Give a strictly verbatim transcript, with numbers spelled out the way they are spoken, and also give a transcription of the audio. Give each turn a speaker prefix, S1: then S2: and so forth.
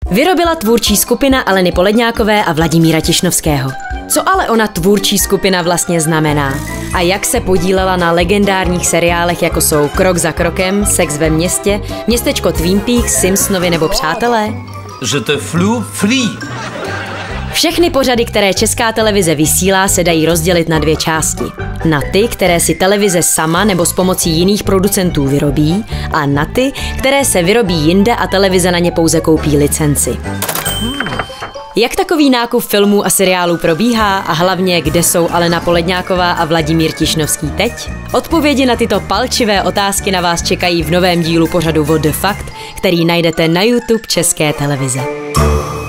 S1: Vyrobila tvůrčí skupina Aleny Poledňákové a Vladimíra Tišnovského. Co ale ona tvůrčí skupina vlastně znamená? A jak se podílela na legendárních seriálech, jako jsou Krok za krokem, Sex ve městě, Městečko Twin Peaks, Simpsonovi nebo Přátelé?
S2: Je te flu free.
S1: Všechny pořady, které Česká televize vysílá, se dají rozdělit na dvě části. Na ty, které si televize sama nebo s pomocí jiných producentů vyrobí, a na ty, které se vyrobí jinde a televize na ně pouze koupí licenci. Jak takový nákup filmů a seriálů probíhá a hlavně, kde jsou Alena Poledňáková a Vladimír Tišnovský teď? Odpovědi na tyto palčivé otázky na vás čekají v novém dílu pořadu What the Fact, který najdete na YouTube České televize.